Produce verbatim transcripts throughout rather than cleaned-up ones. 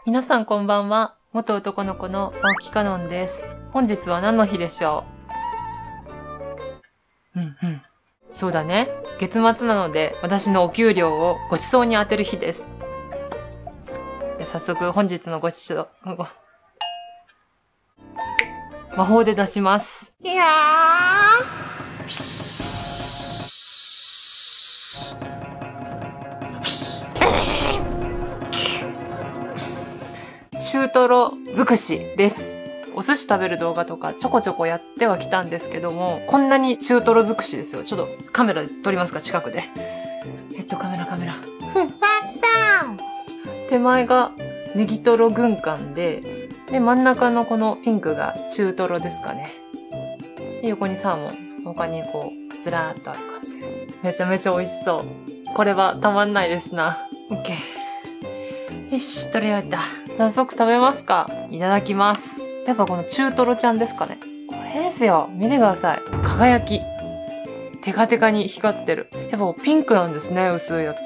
皆さんこんばんは。元男の子の青木かのんです。本日は何の日でしょう？うんうん。そうだね。月末なので私のお給料をご馳走に当てる日です。で早速本日のご馳走、ご魔法で出します。いやー。ピシ中トロ尽くしです。お寿司食べる動画とかちょこちょこやってはきたんですけども、こんなに中トロ尽くしですよ。ちょっとカメラで撮りますか、近くで。えっと、カメラカメラ。ふわっさー。手前がネギトロ軍艦で、で、真ん中のこのピンクが中トロですかね。で、横にサーモン。他にこう、ずらーっとある感じです。めちゃめちゃ美味しそう。これはたまんないですな。オッケー。よし、取り終えた。早速食べますか。いただきます。やっぱこの中トロちゃんですかね。これですよ。見てください。輝き。テカテカに光ってる。やっぱピンクなんですね、薄いやつ。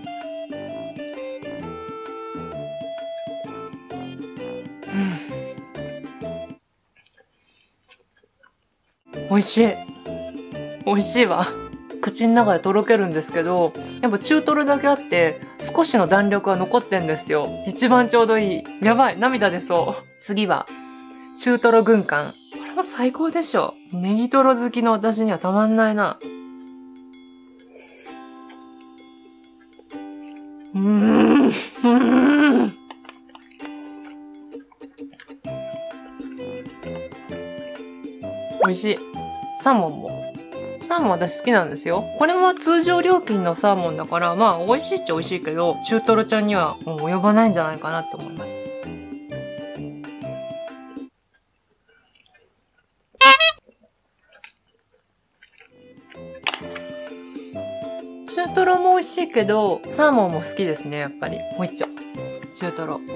うん。美味しい。美味しいわ。口の中でとろけるんですけど、やっぱ中トロだけあって、少しの弾力が残ってんですよ。一番ちょうどいい。やばい、涙出そう。次は、中トロ軍艦。これも最高でしょ。ネギトロ好きの私にはたまんないな。うーん。うーん。美味しい。サーモンも。サーモン私好きなんですよ。これも通常料金のサーモンだから、まあ美味しいっちゃ美味しいけど、中トロちゃんにはもう及ばないんじゃないかなって思います。中トロも美味しいけど、サーモンも好きですね、やっぱり。もう一丁。中トロ。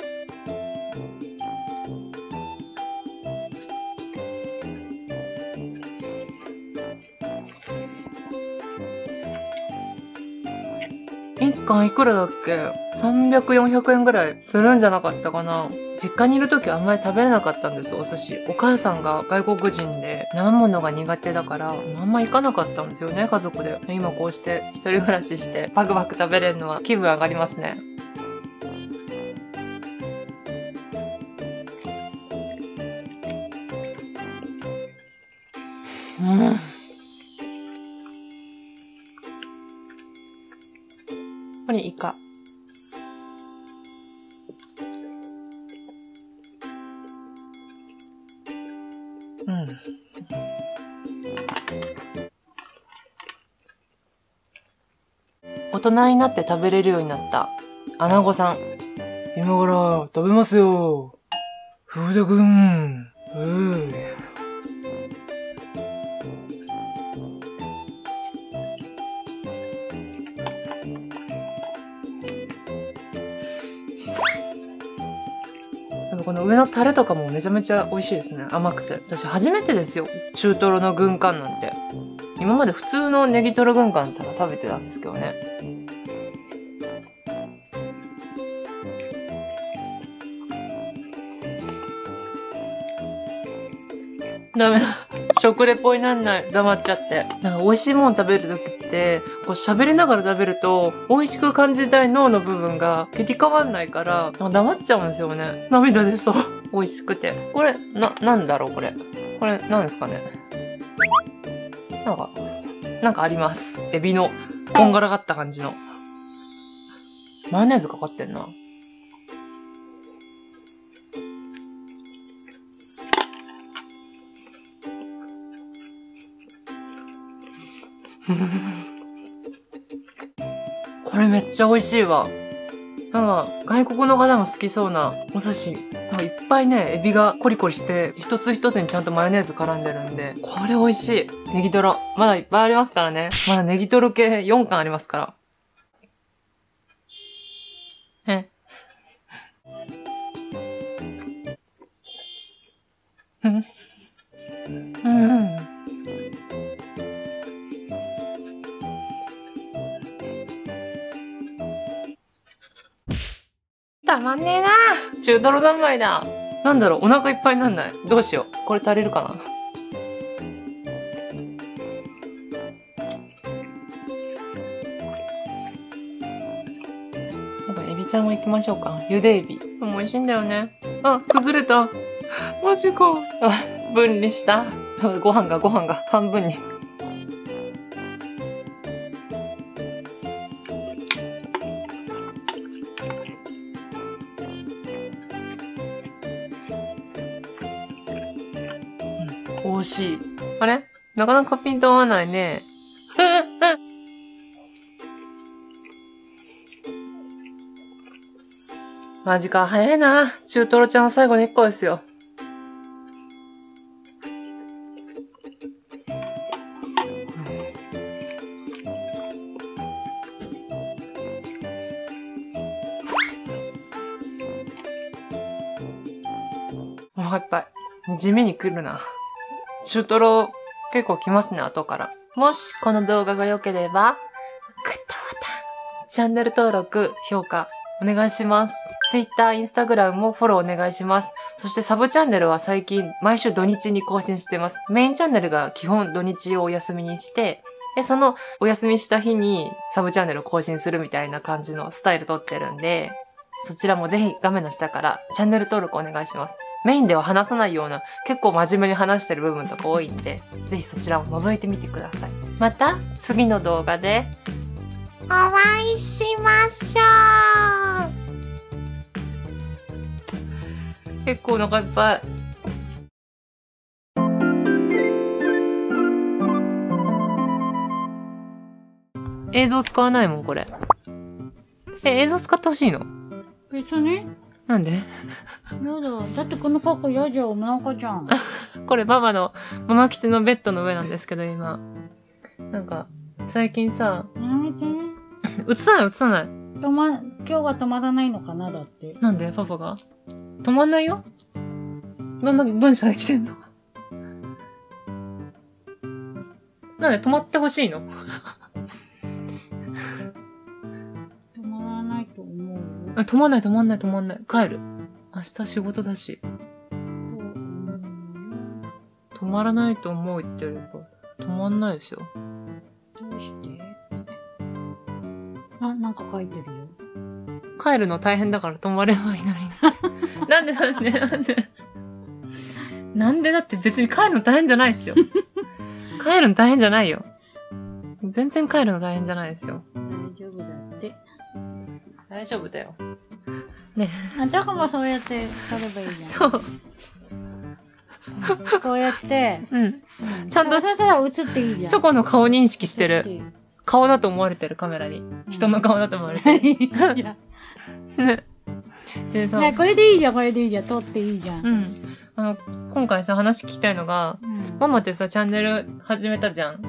一貫いくらだっけ ?さんびゃく、よんひゃくえんぐらいするんじゃなかったかな。実家にいるときはあんまり食べれなかったんです、お寿司。お母さんが外国人で生ものが苦手だから、あんま行かなかったんですよね、家族で。今こうして一人暮らししてバクバク食べれるのは気分上がりますね。うん。これイカ。うん。大人になって食べれるようになったアナゴさん。今から食べますよ。ふうだくん。うー。でもこの上のタレとかもめちゃめちゃ美味しいですね。甘くて。私初めてですよ。中トロの軍艦なんて。今まで普通のネギトロ軍艦たら食べてたんですけどね。ダメだ。食レポになんない。黙っちゃって。なんか美味しいもの食べるときって、こう喋りながら食べると、美味しく感じたい脳の部分が切り替わんないから、なんか黙っちゃうんですよね。涙出そう。美味しくて。これ、な、なんだろうこれ。これ、なんですかね。なんか、なんかあります。エビの、こんがらがった感じの。マヨネーズかかってんな。これめっちゃ美味しいわ。なんか、外国の方も好きそうなお寿司。なんかいっぱいね、エビがコリコリして、一つ一つにちゃんとマヨネーズ絡んでるんで、これ美味しい。ネギトロ。まだいっぱいありますからね。まだネギトロ系よんかんありますから。えうん。うん。 たまんねえな。中トロ三昧だ。なんだろう、お腹いっぱいになんない。どうしよう。これ足りるかな。なんかエビちゃんも行きましょうか。茹でエビ。でも美味しいんだよね。あ、崩れた。マジか。あ、分離した。ご飯がご飯が半分に。うん、惜しい。あれなかなかピント合わないね。マジか、早いな。中トロちゃんは最後の一個ですよ。お腹いっぱい。地味に来るな。中トロ結構来ますね、後から。もしこの動画が良ければ、グッドボタン、チャンネル登録、評価、お願いします。Twitter、Instagram もフォローお願いします。そしてサブチャンネルは最近毎週土日に更新してます。メインチャンネルが基本土日をお休みにして、で、そのお休みした日にサブチャンネルを更新するみたいな感じのスタイル撮ってるんで、そちらもぜひ画面の下からチャンネル登録お願いします。メインでは話さないような結構真面目に話してる部分とか多いんで、ぜひそちらを覗いてみてください。また次の動画でお会いしましょう。結構お腹いっぱい。映像使わないもん、これ。え、映像使ってほしいの？ 別に。 なんで？ やだ。だってこの格好嫌じゃん、おなかじゃん。 これ、ママの、ママ吉のベッドの上なんですけど、今。なんか、最近さ、 やめて。 映さない映さない。 止ま、今日は止まらないのかな、だって。 なんでパパが止まんないよ。どんな文章で来てんの？なんで止まってほしいの？ 止まらないと思うよ。 止まんない止まんない止まんない。帰る。明日仕事だし。止まらないと思う言ってるから。止まんないですよ。 どうして？あ、なんか書いてるよ。 帰るの大変だから止まればいいのに。なんでなんでなんでなんでだって別に帰るの大変じゃないですよ。帰るの大変じゃないよ。全然帰るの大変じゃないですよ。 大丈夫だって。 大丈夫だよ。ね。 あたかもそうやって撮ればいいじゃん。 そう。 こうやって。 うん。うん、ちゃんと。 そしたら映っていいじゃん。 チョコの顔認識してる。顔だと思われてるカメラに。人の顔だと思われてる。じゃね。でさ、 ね、これでいいじゃん、これでいいじゃん。撮っていいじゃん。 うん。あの、今回さ、話聞きたいのが、うん、ママってさ、チャンネル始めたじゃん。うん。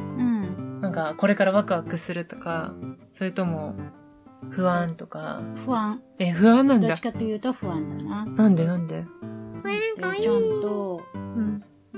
なんか、これからワクワクするとか、それとも、不安とか。 不安。 え、不安なんだ。 どっちかというと不安だな。 なんでなんで？ ちゃんと、うん。うん、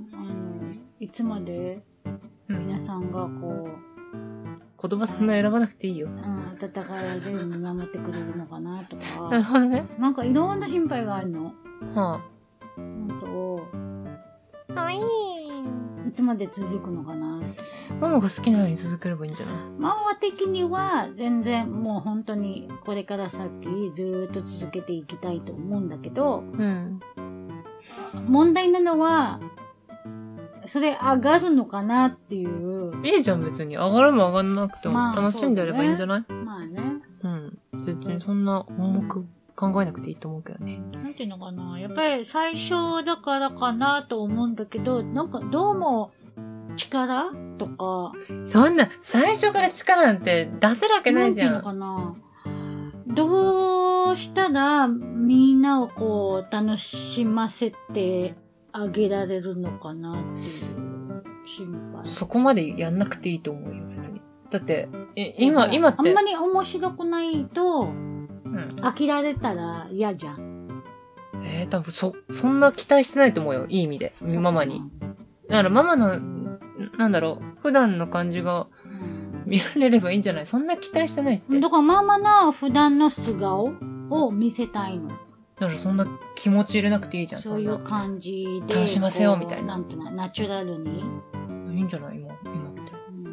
あの、いつまで、皆さんがこう、 言葉そんな選ばなくていいよ。 うん、温かいで見守ってくれるのかなとか。 なるほどね。 なんかいろんな心配があるの。 はあ。 本当。 かわいい。 いつまで続くのかな。 ママが好きなように続ければいいんじゃない？ ママ的には全然もう本当にこれから先ずーっと続けていきたいと思うんだけど、うん、問題なのは、それ上がるのかなっていう。 いいじゃん別に。上がるも上がんなくても楽しんでやればいいんじゃない？ まあね。 うん。別にそんな重く考えなくていいと思うけどね。 なんていうのかな。やっぱり最初だからかなと思うんだけど、なんかどうも力とか。 そんな、最初から力なんて出せるわけないじゃん。 なんていうのかな。どうしたらみんなをこう楽しませてあげられるのかなっていう心配。 そこまでやんなくていいと思うよ、別に。だって、え、今、今って。 あんまり面白くないと、うん、飽きられたら嫌じゃん。 えー、多分そ、そんな期待してないと思うよ、いい意味で。ママに。だからママの、なんだろう、普段の感じが見られればいいんじゃない？そんな期待してないって。 だからママの普段の素顔、うを見せたいの。 だからそんな気持ち入れなくていいじゃん、 そういう感じで。 楽しませようみたいな。 なんとな、ナチュラルに。 いいんじゃない今、今みたいな。 うん。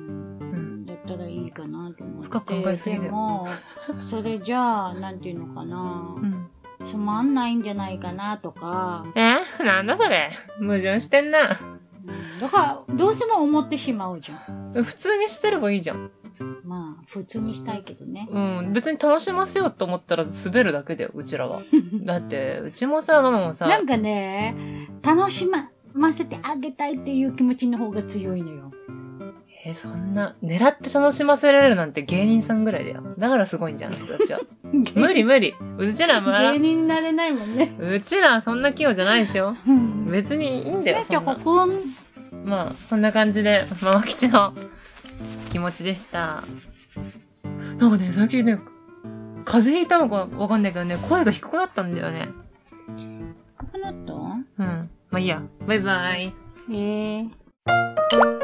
だったらいいかなと思って。 深く考えすぎだよ。 でも、それじゃあ、なんていうのかな。うん。つまんないんじゃないかなとか。 えなんだそれ。矛盾してんな。 だから、どうしても思ってしまうじゃん。普通にしてればいいじゃん。 まあ、普通にしたいけどね。 うん。別に楽しませようと思ったら滑るだけだよ、うちらは。だって、うちもさ、ママもさ。 なんかね、楽しませてあげたいっていう気持ちの方が強いのよ。 えー、そんな、狙って楽しませられるなんて芸人さんぐらいだよ。だからすごいんじゃん、あの人たちは。無理無理。うちらまだ。 芸人になれないもんね。 うちらそんな器用じゃないですよ。別にいいんだよ、 そんな。こんまあ、そんな感じで、ママ吉の気持ちでした。なんかね、最近ね、風邪ひいたのかわかんないけどね、声が低くなったんだよね。 低くなった？ うん。まあいいや。バイバイ。 えー。